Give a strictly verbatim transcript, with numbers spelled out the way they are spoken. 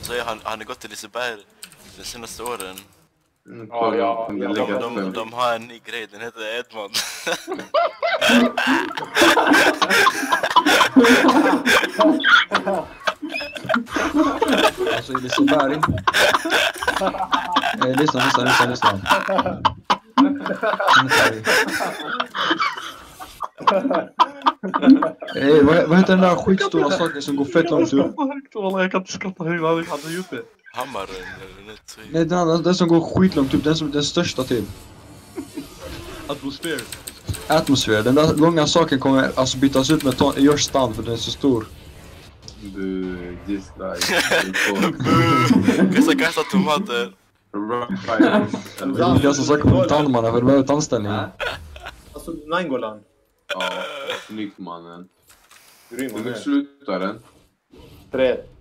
så är han, han har gått till Liseberg de senaste åren. Mm, Ja, ja, de, ja, de, De, de, de har en ny grej, den heter Edmond. Alltså i Liseberg. Eh, lyssna, lyssna, lyssna, lyssna. Eh, vad, vad heter den där skitstora saken som går fett långt upp? Jag kan inte skratta hur han hade gjort det. Hammaren eller något. Nej, den, andra, den som går skitlångt upp, den, som, den största typ. Atmosfär. Atmosfär, den där långa saken kommer alltså bytas ut med ton- Görs stand för den är så stor. Du, dislike. Kasta, kasta tomater. Det är ganska saker på tandmarna för det behöver tandställning. Alltså, Nainggolan. Ja, snyggt mannen. Grym, Hur slutar den? Tre.